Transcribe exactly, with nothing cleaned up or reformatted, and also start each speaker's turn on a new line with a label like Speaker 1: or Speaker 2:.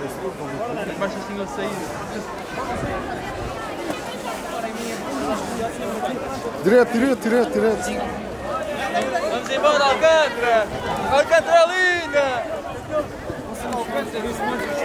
Speaker 1: Baixa assim eu sair.
Speaker 2: Direto, direto, direto, direto.
Speaker 1: Vamos embora, Alcântara! Alcântara linda!